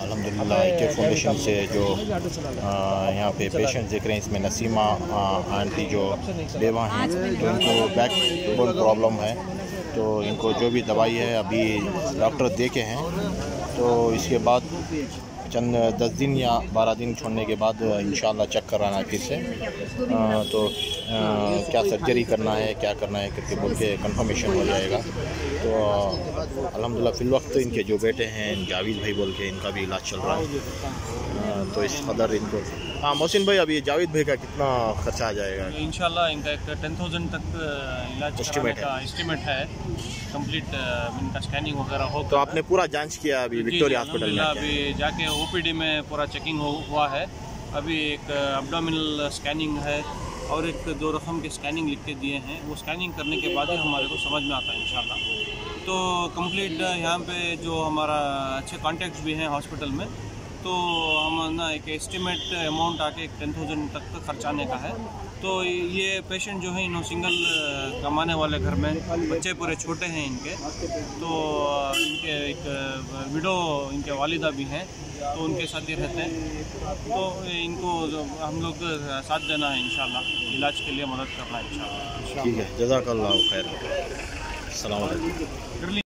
अल्हम्दुलिल्लाह care foundation से जो यहाँ पे पेशेंट देख रहे हैं, इसमें नसीमा आंटी जो बेवा हैं, तो इनको बैक बोन प्रॉब्लम है, तो इनको जो भी दवाई है अभी डॉक्टर दे के हैं, तो इसके बाद चंद 10 दिन या 12 दिन छोड़ने के बाद इंशाल्लाह चेक कराना है फिर से, तो क्या सर्जरी करना है क्या करना है करके बोल के कन्फर्मेशन हो जाएगा। तो अल्हम्दुलिल्लाह फिल वक्त इनके जो बेटे हैं जावेद भाई बोल के, इनका भी इलाज चल रहा है, तो इस कदर इनको। हाँ मोहसिन भाई, अभी जावेद भाई का कितना खर्चा आ जाएगा? इंशाल्लाह इनका एक 10,000 तक इलाज एस्टिमेट है, कंप्लीट इनका स्कैनिंग वगैरह हो। तो आपने पूरा जांच किया अभी विक्टोरिया हॉस्पिटल में? अभी जाके ओपीडी में पूरा चेकिंग हुआ है, अभी एक एब्डोमिनल स्कैनिंग है और एक 2 रकम के स्कैनिंग लिख के दिए हैं, वो स्कैनिंग करने के बाद ही हमारे को समझ में आता है इंशाल्लाह। तो कंप्लीट यहाँ पे जो हमारा अच्छे कॉन्टैक्ट्स भी हैं हॉस्पिटल में, तो हम ना एक एस्टिमेट अमाउंट आके 10,000 तक खर्चाने का है। तो ये पेशेंट जो है इन्हों सिंगल कमाने वाले घर में, बच्चे पूरे छोटे हैं इनके, तो इनके एक विडो इनके वालिदा भी हैं, तो उनके साथ ही रहते हैं, तो इनको हम लोग साथ देना है इंशाल्लाह, इलाज के लिए मदद करना है इंशाल्लाह। ठीक है, जज़ाकल्लाह खैर, अस्सलाम वालेकुम।